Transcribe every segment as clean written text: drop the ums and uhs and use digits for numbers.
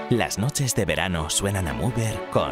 Las noches de verano suenan a Mover con...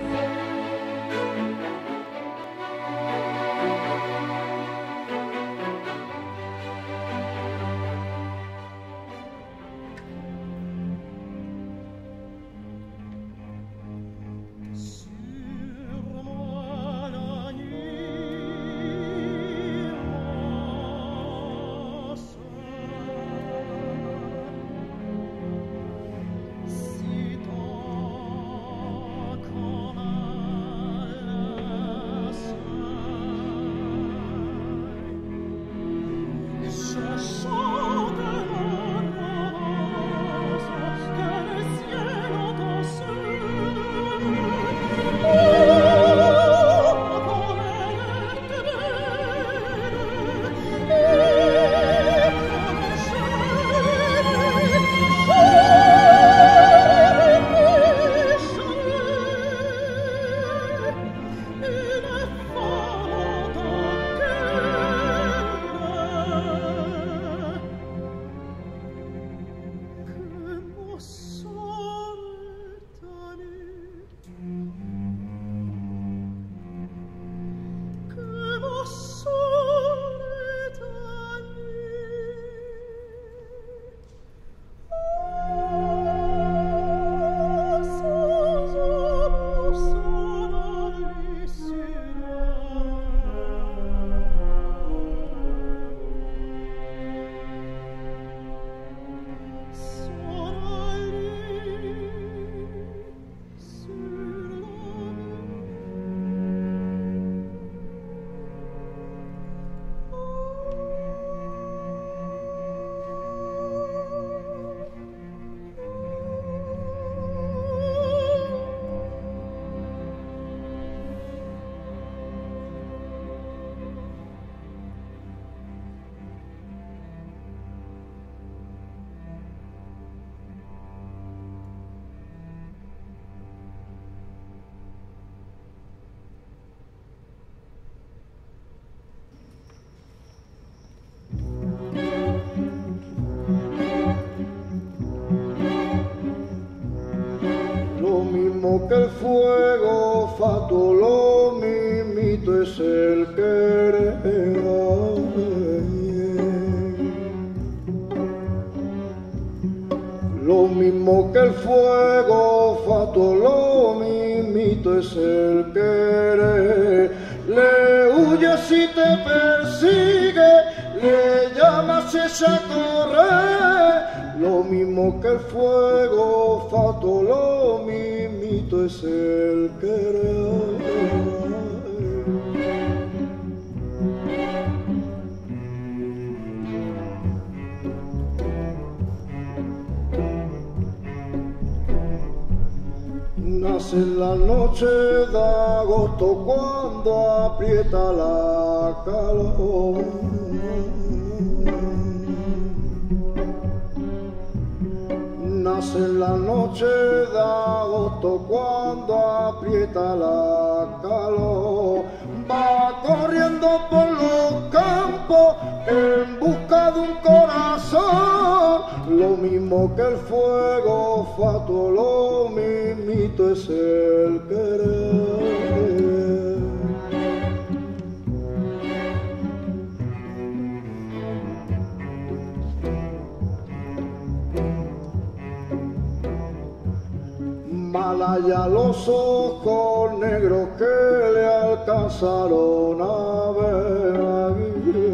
Que el fuego fato lo mismito es el querer. Lo mismo que el fuego fato lo mismito es el querer. Le huye si te persigue, le llamas si se corre. Lo mismo que el fuego fato lo mismito es el querer. Nace en la noche de agosto cuando aprieta la calor. Nace en la noche de agosto cuando aprieta la calor. Va corriendo por los campos en busca de un corazón. Lo mismo que el fuego fato, lo mismito es el querer. Malaya los ojos negros que le alcanzaron a ver.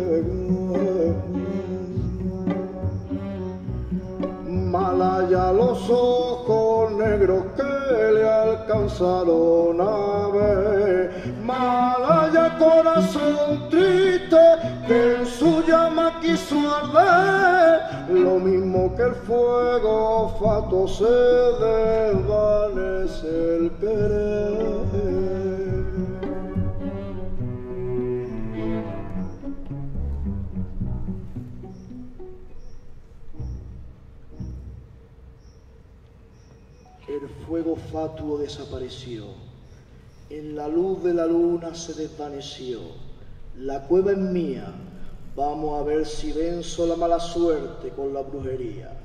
Malaya los ojos negros que le alcanzaron a ver. Malaya corazón triste que en su llama quiso arder. Lo mismo que el fuego fato se desvanece el querer. El fuego fatuo desapareció, en la luz de la luna se desvaneció. La cueva es mía, vamos a ver si venzo la mala suerte con la brujería.